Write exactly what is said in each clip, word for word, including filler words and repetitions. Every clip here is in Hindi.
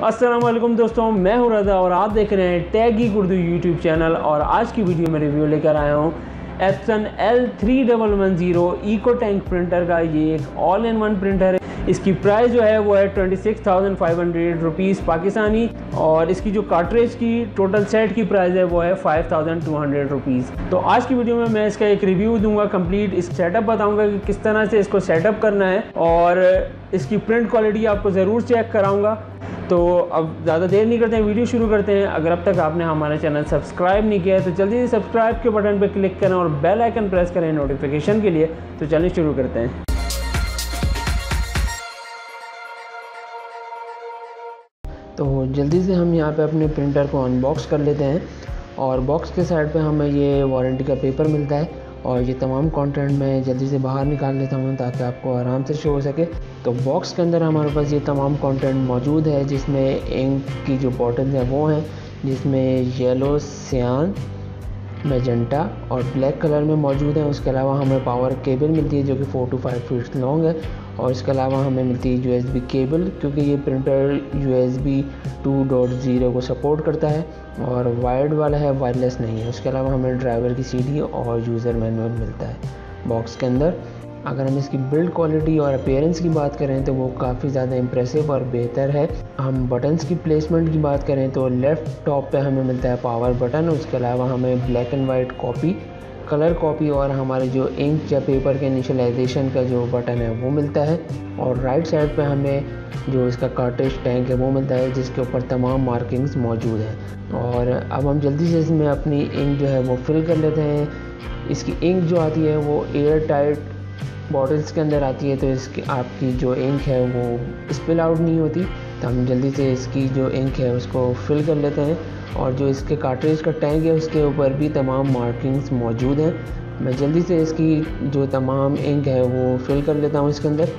अस्सलाम वालेकुम दोस्तों, मैं हूं रज़ा और आप देख रहे हैं tech geek Urdu YouTube channel. और आज की वीडियो में रिव्यू लेकर आया हूं Epson L three one one zero EcoTank printer का। ये एक ऑल इन वन प्रिंटर है। इसकी प्राइस जो है वो है twenty six thousand five hundred rupees Pakistani, और इसकी जो कार्ट्रिज की टोटल सेट की प्राइस है वो है five thousand two hundred rupees. तो आज की वीडियो में मैं इसका एक रिव्यू दूंगा कंप्लीट, इस सेटअप बताऊंगा कि किस तरह से इसको सेटअप करना है, और इसकी प्रिंट क्वालिटी आपको ज़रूर चेक कराऊंगा। तो अब ज़्यादा देर नहीं करते हैं, वीडियो शुरू करते हैं। अगर अब तक आपने हमारा चैनल सब्सक्राइब नहीं किया है तो जल्दी से सब्सक्राइब के बटन पर क्लिक करें और बेल आइकन प्रेस करें नोटिफिकेशन के लिए। तो चलिए शुरू करते हैं। तो जल्दी से हम यहाँ पे अपने प्रिंटर को अनबॉक्स कर लेते हैं, और बॉक्स के साइड पे हमें ये वारंटी का पेपर मिलता है, और ये तमाम कंटेंट मैं जल्दी से बाहर निकाल लेता हूँ ताकि आपको आराम से शो हो सके। तो बॉक्स के अंदर हमारे पास ये तमाम कंटेंट मौजूद है, जिसमें इंक की जो बॉटल्स हैं वो हैं, जिसमें येलो, सियान, मैजेंटा और ब्लैक कलर में मौजूद है। उसके अलावा हमें पावर केबल मिलती है जो कि four to five feet long है, और इसके अलावा हमें मिलती है यूएसबी केबल, क्योंकि ये printer USB two point zero को सपोर्ट करता है और वायर्ड वाला है, वायरलेस नहीं है। उसके अलावा हमें ड्राइवर की सीडी और यूज़र मैनुअल मिलता है बॉक्स के अंदर। अगर हम इसकी बिल्ड क्वालिटी और अपीयरेंस की बात करें तो वो काफ़ी ज़्यादा इम्प्रेसिव और बेहतर है। हम बटन्स की प्लेसमेंट की बात करें तो लेफ़्ट टॉप पे हमें मिलता है पावर बटन, उसके अलावा हमें black and white copy, colour copy और हमारे जो इंक या पेपर के इनिशियलाइजेशन का जो बटन है वो मिलता है। और राइट साइड पे हमें जो इसका कार्ट्रिज टैंक है वो मिलता है, जिसके ऊपर तमाम मार्किंग्स मौजूद हैं। और अब हम जल्दी से इसमें अपनी इंक जो है वो फिल कर लेते हैं। इसकी इंक जो आती है वो एयर टाइट बॉटल्स के अंदर आती है, तो इसकी आपकी जो इंक है वो स्पिल आउट नहीं होती। तो हम जल्दी से इसकी जो इंक है उसको फिल कर लेते हैं, और जो इसके कार्ट्रिज का टैंक है उसके ऊपर भी तमाम मार्किंग्स मौजूद हैं। मैं जल्दी से इसकी जो तमाम इंक है वो फिल कर लेता हूँ इसके अंदर।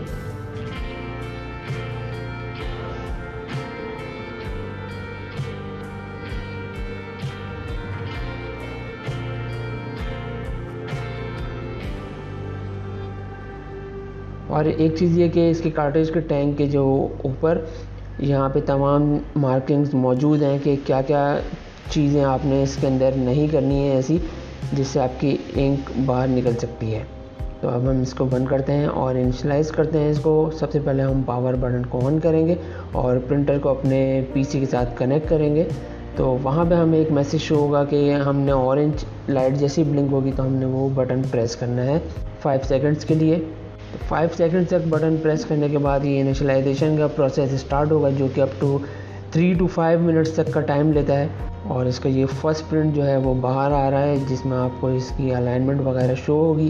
और एक चीज़ ये कि इसके कार्ट्रिज के टैंक के जो ऊपर यहाँ पे तमाम मार्किंग्स मौजूद हैं कि क्या क्या चीज़ें आपने इसके अंदर नहीं करनी है ऐसी जिससे आपकी इंक बाहर निकल सकती है। तो अब हम इसको बंद करते हैं और इनिशियलाइज़ करते हैं इसको। सबसे पहले हम पावर बटन को ऑन करेंगे और प्रिंटर को अपने पीसी के साथ कनेक्ट करेंगे। तो वहाँ पे हमें एक मैसेज शो होगा कि हमने ऑरेंज लाइट जैसी ब्लिंक होगी तो हमने वो बटन प्रेस करना है फाइव सेकेंड्स के लिए। फाइव सेकंड तक बटन प्रेस करने के बाद ये इनिशियलाइजेशन का प्रोसेस स्टार्ट होगा, जो कि up to three to five minutes तक का टाइम लेता है। और इसका ये फर्स्ट प्रिंट जो है वो बाहर आ रहा है, जिसमें आपको इसकी अलाइनमेंट वगैरह शो होगी।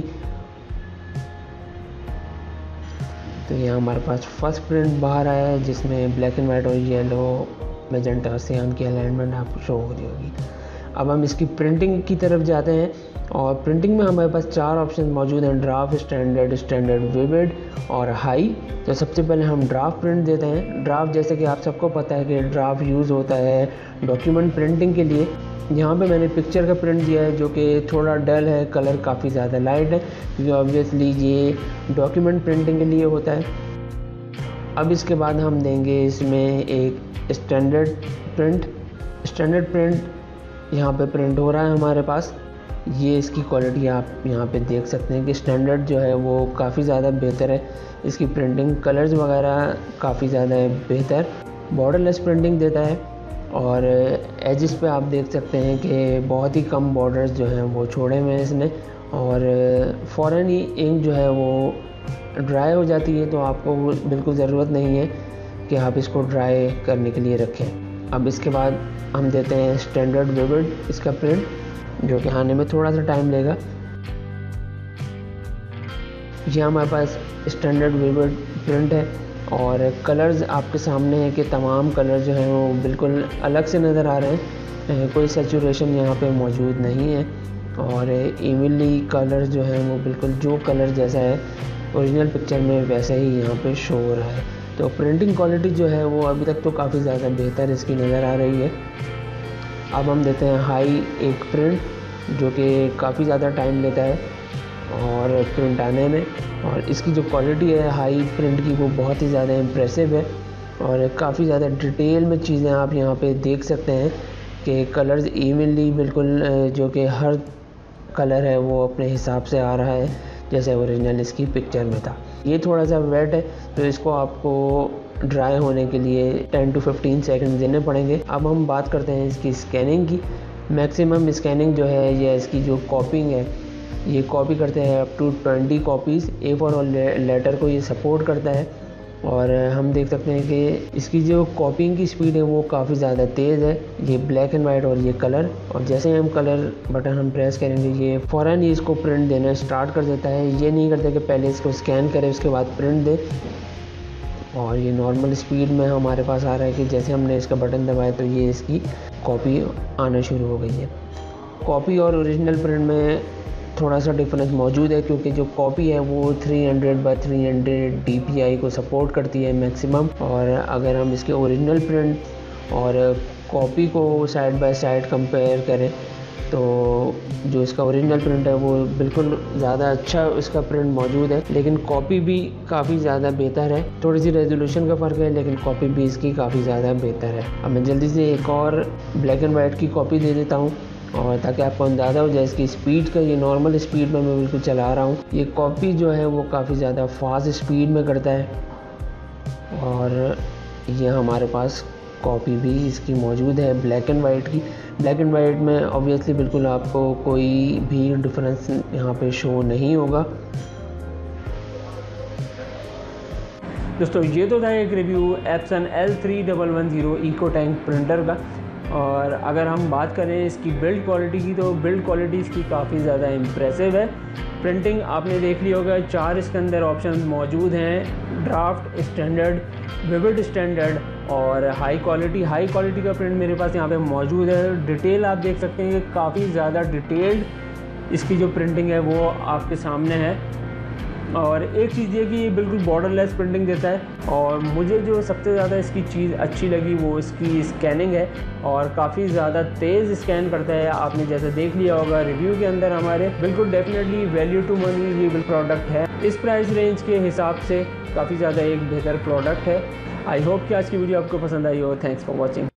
तो ये हमारे पास फर्स्ट प्रिंट बाहर आया है, जिसमें ब्लैक एंड वाइट और येलो, मैजेंटा और सियान की अलाइनमेंट आपको शो हो रही होगी। अब हम इसकी प्रिंटिंग की तरफ जाते हैं, और प्रिंटिंग में हमारे पास चार ऑप्शन मौजूद हैं, ड्राफ्ट, स्टैंडर्ड, स्टैंडर्ड विविड और हाई। तो सबसे पहले हम ड्राफ्ट प्रिंट देते हैं। ड्राफ्ट, जैसे कि आप सबको पता है कि ड्राफ्ट यूज़ होता है डॉक्यूमेंट प्रिंटिंग के लिए। यहाँ पे मैंने पिक्चर का प्रिंट दिया है जो कि थोड़ा डल है, कलर काफ़ी ज़्यादा लाइट है, क्योंकि ऑब्वियसली ये डॉक्यूमेंट प्रिंटिंग के लिए होता है। अब इसके बाद हम देंगे इसमें एक स्टैंडर्ड प्रिंट। स्टैंडर्ड प्रिंट यहाँ पे प्रिंट हो रहा है हमारे पास। ये इसकी क्वालिटी आप यहाँ पे देख सकते हैं कि स्टैंडर्ड जो है वो काफ़ी ज़्यादा बेहतर है। इसकी प्रिंटिंग कलर्स वगैरह काफ़ी ज़्यादा बेहतर, बॉर्डरलेस प्रिंटिंग देता है। और एजिस पे आप देख सकते हैं कि बहुत ही कम बॉर्डर्स जो हैं वो छोड़े हुए हैं इसने, और फ़ौरन ही इंक जो है वो ड्राई हो जाती है, तो आपको बिल्कुल ज़रूरत नहीं है कि आप इसको ड्राई करने के लिए रखें। अब इसके बाद हम देते हैं स्टैंडर्ड विविड इसका प्रिंट, जो कि आने में थोड़ा सा टाइम लेगा। ये हमारे पास स्टैंडर्ड विविड प्रिंट है, और कलर्स आपके सामने है कि तमाम कलर जो हैं वो बिल्कुल अलग से नज़र आ रहे हैं, कोई सैचुरेशन यहाँ पे मौजूद नहीं है, और इवनली कलर जो हैं वो बिल्कुल जो कलर जैसा है ओरिजिनल पिक्चर में वैसा ही यहाँ पे शो हो रहा है। तो प्रिंटिंग क्वालिटी जो है वो अभी तक तो काफ़ी ज़्यादा बेहतर इसकी नज़र आ रही है। अब हम देते हैं हाई एक प्रिंट, जो कि काफ़ी ज़्यादा टाइम लेता है और प्रिंट आने में, और इसकी जो क्वालिटी है हाई प्रिंट की वो बहुत ही ज़्यादा इम्प्रेसिव है। और काफ़ी ज़्यादा डिटेल में चीज़ें आप यहाँ पे देख सकते हैं कि कलर्स इवनली बिल्कुल जो कि हर कलर है वो अपने हिसाब से आ रहा है जैसे ओरिजिनल इसकी पिक्चर में था। ये थोड़ा सा वेट है तो इसको आपको ड्राई होने के लिए टेन टू फिफ्टीन सेकंड देने पड़ेंगे। अब हम बात करते हैं इसकी स्कैनिंग की। मैक्सिमम स्कैनिंग जो है या इसकी जो कॉपिंग है ये कॉपी करते हैं up to twenty copies A four और लेटर को ये सपोर्ट करता है। और हम देख सकते हैं कि इसकी जो कॉपिंग की स्पीड है वो काफ़ी ज़्यादा तेज़ है। ये ब्लैक एंड वाइट और ये कलर, और जैसे हम कलर बटन हम प्रेस करेंगे ये फ़ौरन ही इसको प्रिंट देना स्टार्ट कर देता है। ये नहीं करता कि पहले इसको स्कैन करे उसके बाद प्रिंट दे। और ये नॉर्मल स्पीड में हमारे पास आ रहा है कि जैसे हमने इसका बटन दबाया तो ये इसकी कॉपी आना शुरू हो गई है। कॉपी और ओरिजिनल प्रिंट में थोड़ा सा डिफरेंस मौजूद है क्योंकि जो कॉपी है वो three hundred by three hundred D P I को सपोर्ट करती है मैक्सिमम। और अगर हम इसके ओरिजिनल प्रिंट और कॉपी को साइड बाय साइड कंपेयर करें तो जो इसका ओरिजिनल प्रिंट है वो बिल्कुल ज़्यादा अच्छा इसका प्रिंट मौजूद है, लेकिन कॉपी भी काफ़ी ज़्यादा बेहतर है। थोड़ी सी रेजोल्यूशन का फ़र्क है लेकिन कॉपी भी इसकी काफ़ी ज़्यादा बेहतर है। अब मैं जल्दी से एक और ब्लैक एंड वाइट की कॉपी दे देता हूँ और ताकि आपको अंदाज़ा हो जाए इसकी स्पीड का। ये नॉर्मल स्पीड में मैं बिल्कुल चला रहा हूँ। ये कॉपी जो है वो काफ़ी ज़्यादा फास्ट स्पीड में करता है। और ये हमारे पास कॉपी भी इसकी मौजूद है ब्लैक एंड वाइट की। ब्लैक एंड वाइट में ऑब्वियसली बिल्कुल आपको कोई भी डिफरेंस यहाँ पे शो नहीं होगा। दोस्तों ये तो था एक review Epson L three one one zero EcoTank printer का। और अगर हम बात करें इसकी बिल्ड क्वालिटी की तो बिल्ड क्वालिटी इसकी काफ़ी ज़्यादा इम्प्रेसिव है। प्रिंटिंग आपने देख लिया होगा, चार इसके अंदर ऑप्शन मौजूद हैं, ड्राफ्ट, स्टैंडर्ड, विविड स्टैंडर्ड और हाई क्वालिटी। हाई क्वालिटी का प्रिंट मेरे पास यहाँ पे मौजूद है। डिटेल आप देख सकते हैं कि काफ़ी ज़्यादा डिटेल्ड इसकी जो प्रिंटिंग है वो आपके सामने है। और एक चीज़ ये कि ये बिल्कुल बॉर्डरलेस प्रिंटिंग देता है। और मुझे जो सबसे ज़्यादा इसकी चीज़ अच्छी लगी वो इसकी स्कैनिंग है और काफ़ी ज़्यादा तेज़ स्कैन करता है। आपने जैसे देख लिया होगा रिव्यू के अंदर हमारे, बिल्कुल डेफिनेटली वैल्यू टू मनी ये बिल प्रोडक्ट है। इस प्राइस रेंज के हिसाब से काफ़ी ज़्यादा एक बेहतर प्रोडक्ट है। आई होप कि आज की वीडियो आपको पसंद आई हो। Thanks for watching.